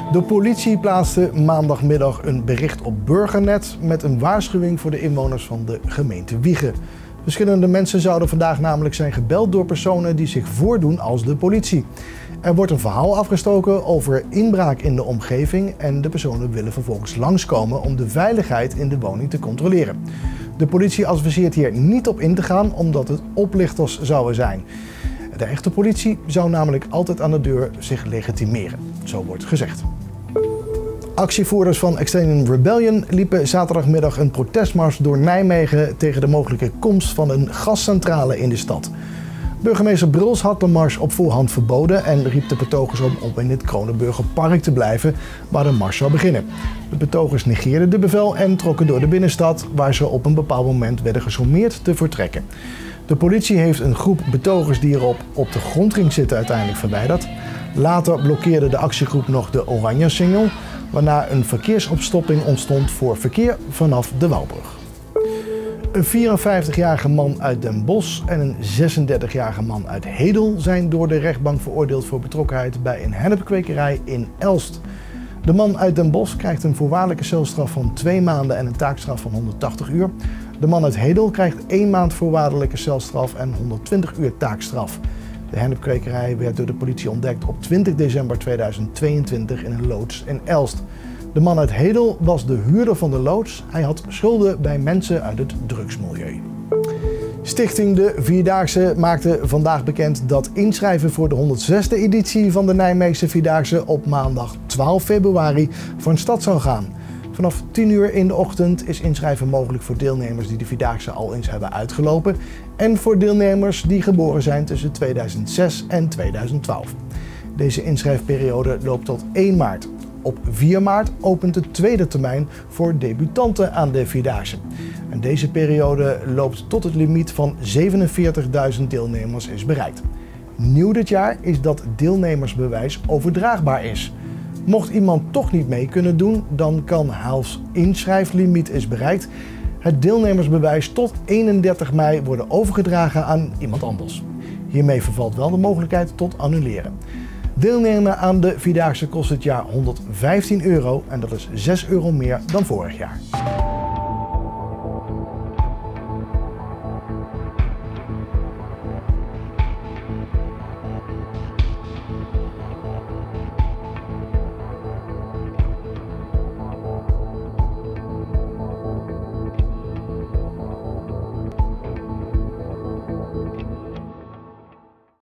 De politie plaatste maandagmiddag een bericht op Burgernet met een waarschuwing voor de inwoners van de gemeente Wijchen. Verschillende mensen zouden vandaag namelijk zijn gebeld door personen die zich voordoen als de politie. Er wordt een verhaal afgestoken over inbraak in de omgeving en de personen willen vervolgens langskomen om de veiligheid in de woning te controleren. De politie adviseert hier niet op in te gaan omdat het oplichters zouden zijn. De echte politie zou namelijk altijd aan de deur zich legitimeren, zo wordt gezegd. Actievoerders van Extinction Rebellion liepen zaterdagmiddag een protestmars door Nijmegen tegen de mogelijke komst van een gascentrale in de stad. Burgemeester Bruls had de mars op voorhand verboden en riep de betogers op om in het Kronenburgerpark te blijven, waar de mars zou beginnen. De betogers negeerden de bevel en trokken door de binnenstad, waar ze op een bepaald moment werden gesommeerd te vertrekken. De politie heeft een groep betogers die erop op de grond ging zitten uiteindelijk verwijderd. Later blokkeerde de actiegroep nog de Oranje-singel, waarna een verkeersopstopping ontstond voor verkeer vanaf de Wouwbrug. Een 54-jarige man uit Den Bosch en een 36-jarige man uit Hedel zijn door de rechtbank veroordeeld voor betrokkenheid bij een hennepkwekerij in Elst. De man uit Den Bosch krijgt een voorwaardelijke celstraf van 2 maanden en een taakstraf van 180 uur. De man uit Hedel krijgt 1 maand voorwaardelijke celstraf en 120 uur taakstraf. De hennepkwekerij werd door de politie ontdekt op 20 december 2022 in een loods in Elst. De man uit Hedel was de huurder van de loods. Hij had schulden bij mensen uit het drugsmilieu. Stichting De Vierdaagse maakte vandaag bekend dat inschrijven voor de 106e editie van de Nijmeegse Vierdaagse op maandag 12 februari van start zou gaan. Vanaf 10 uur in de ochtend is inschrijven mogelijk voor deelnemers die de Vierdaagse al eens hebben uitgelopen en voor deelnemers die geboren zijn tussen 2006 en 2012. Deze inschrijfperiode loopt tot 1 maart. Op 4 maart opent de tweede termijn voor debutanten aan de Vierdaagse. En deze periode loopt tot het limiet van 47.000 deelnemers is bereikt. Nieuw dit jaar is dat deelnemersbewijs overdraagbaar is. Mocht iemand toch niet mee kunnen doen, dan kan als inschrijflimiet is bereikt het deelnemersbewijs tot 31 mei worden overgedragen aan iemand anders. Hiermee vervalt wel de mogelijkheid tot annuleren. Deelnemen aan de Vierdaagse kost dit jaar €115 en dat is €6 meer dan vorig jaar.